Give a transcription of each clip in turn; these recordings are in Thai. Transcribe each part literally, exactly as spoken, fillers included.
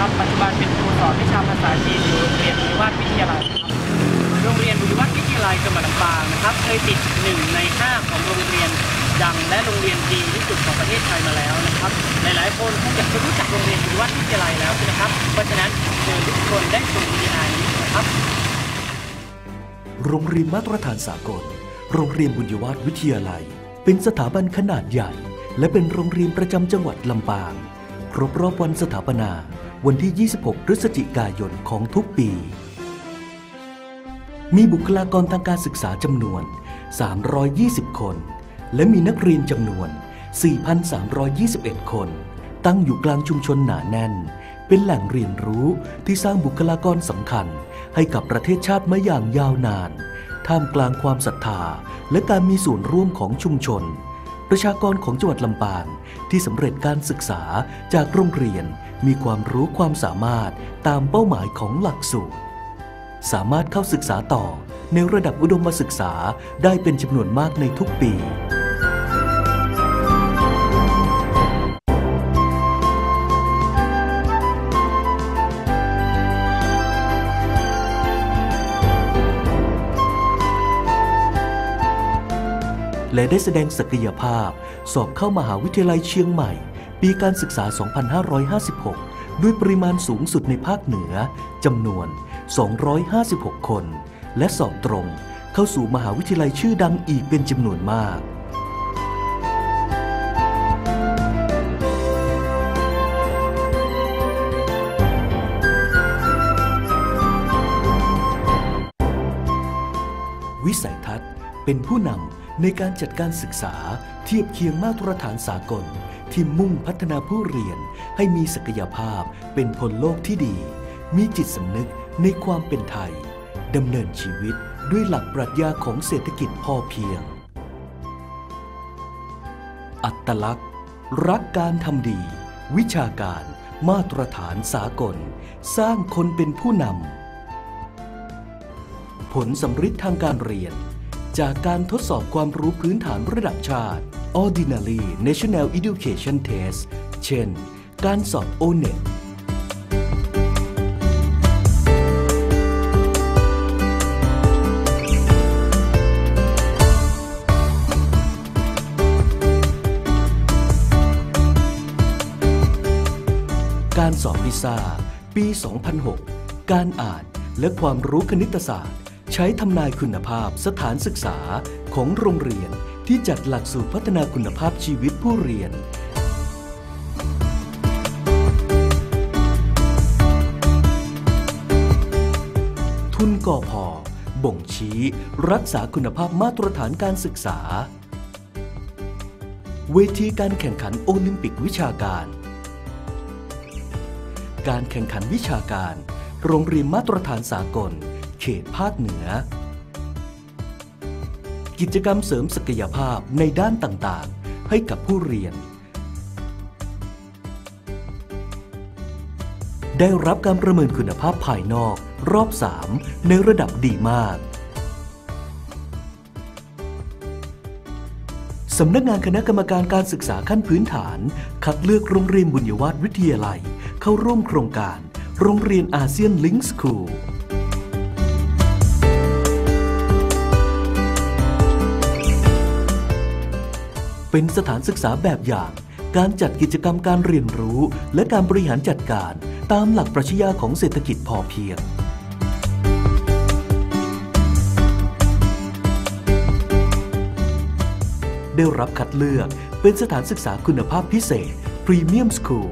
นะครับปัจจุบันเป็นครูสอนวิชาภาษาจีนอยู่โรงเรียนบุญวัฒน์วิทยาลัยโรงเรียนบุญวัฒน์วิทยาลัยจังหวัดลำปางนะครับเคยติดหนึ่งในห้าของโรงเรียนดังและโรงเรียนดีที่สุดของประเทศไทยมาแล้วนะครับหลายๆคนคงอยากจะรู้จักโรงเรียนบุญวัฒน์วิทยาลัยแล้วนะครับเพราะฉะนั้นเชิญทุกคนได้ชมวิดีโอนี้นะครับโรงเรียนมาตรฐานสากลโรงเรียนบุญวัฒน์วิทยาลัยเป็นสถาบันขนาดใหญ่และเป็นโรงเรียนประจำจังหวัดลำปางครบรอบวันสถาปนาวันที่ ยี่สิบหก พฤศจิกายนของทุกปีมีบุคลากรทางการศึกษาจำนวน สามร้อยยี่สิบ คนและมีนักเรียนจำนวน สี่พันสามร้อยยี่สิบเอ็ด คนตั้งอยู่กลางชุมชนหนาแน่นเป็นแหล่งเรียนรู้ที่สร้างบุคลากรสำคัญให้กับประเทศชาติมาอย่างยาวนานท่ามกลางความศรัทธาและการมีส่วนร่วมของชุมชนประชากรของจังหวัดลำปางที่สำเร็จการศึกษาจากโรงเรียนมีความรู้ความสามารถตามเป้าหมายของหลักสูตรสามารถเข้าศึกษาต่อในระดับอุดมศึกษาได้เป็นจำนวนมากในทุกปีและได้แสดงศักยภาพสอบเข้ามหาวิทยาลัยเชียงใหม่ปีการศึกษา สองพันห้าร้อยห้าสิบหก ด้วยปริมาณสูงสุดในภาคเหนือจำนวน สองร้อยห้าสิบหก คนและสอบตรงเข้าสู่มหาวิทยาลัยชื่อดังอีกเป็นจำนวนมากวิสัยทัศน์เป็นผู้นำในการจัดการศึกษาเทียบเคียงมาตรฐานสากลที่มุ่งพัฒนาผู้เรียนให้มีศักยภาพเป็นพลโลกที่ดีมีจิตสำนึกในความเป็นไทยดำเนินชีวิตด้วยหลักปรัชญาของเศรษฐกิจพอเพียงอัตลักษณ์รักการทำดีวิชาการมาตรฐานสากลสร้างคนเป็นผู้นำผลสำฤทธิ์ทางการเรียนจากการทดสอบความรู้พื้นฐานระดับชาติ Ordinary National Education Test เช่นการสอบ โอ เน็ต การสอบพิซ่าปี สองพันหก การอ่านและความรู้คณิตศาสตร์ใช้ทำนายคุณภาพสถานศึกษาของโรงเรียนที่จัดหลักสูตรพัฒนาคุณภาพชีวิตผู้เรียนทุนกพ.บ่งชี้รักษาคุณภาพมาตรฐานการศึกษาเวทีการแข่งขันโอลิมปิกวิชาการการแข่งขันวิชาการโรงเรียนมาตรฐานสากลเขตภาคเหนือกิจกรรมเสริมศักยภาพในด้านต่างๆให้กับผู้เรียนได้รับการประเมินคุณภาพภายนอกรอบสามในระดับดีมากสำนักงานคณะกรรมการการศึกษาขั้นพื้นฐานคัดเลือกโรงเรียนบุญวัฒน์วิทยาลัยเข้าร่วมโครงการโรงเรียนอาเซียนลิงก์สคูลเป็นสถานศึกษาแบบอย่างการจัดกิจกรรมการเรียนรู้และการบริหารจัดการตามหลักปรัชญาของเศรษฐกิจพอเพียงได้รับคัดเลือกเป็นสถานศึกษาคุณภาพพิเศษพรีเมียมสคูล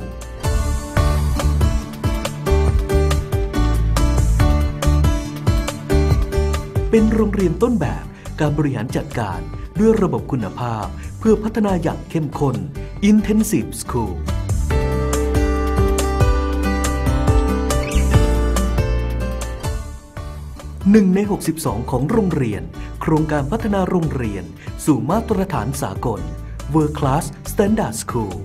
เป็นโรงเรียนต้นแบบการบริหารจัดการด้วยระบบคุณภาพเพื่อพัฒนาอย่างเข้มข้น Intensive School หนึ่งในหกสิบสองของโรงเรียนโครงการพัฒนาโรงเรียนสู่มาตรฐานสากล World Class Standard School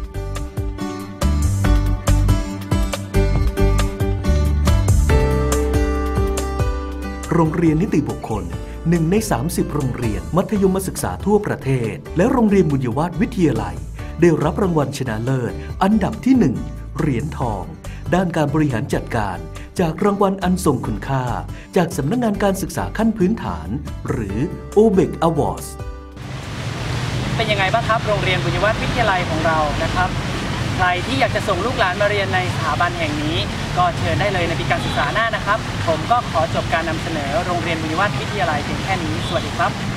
โรงเรียนนิติบุคคลหนึ่งในสามสิบโรงเรียนมัธยมศึกษาทั่วประเทศและโรงเรียนบุญวัฒน์วิทยาลัยได้รับรางวัลชนะเลิศอันดับที่หนึ่งเหรียญทองด้านการบริหารจัดการจากรางวัลอันทรงคุณค่าจากสำนักงานการศึกษาขั้นพื้นฐานหรือ โอ เบก Awards เป็นยังไงบ้างครับโรงเรียนบุญวัฒน์วิทยาลัยของเรานะครับใครที่อยากจะส่งลูกหลานมาเรียนในสถาบันแห่งนี้ก็เชิญได้เลยในปีการศึกษาหน้านะครับผมก็ขอจบการนำเสนอโรงเรียนบุญวัฒน์วิทยาลัยเพียงแค่นี้สวัสดีครับ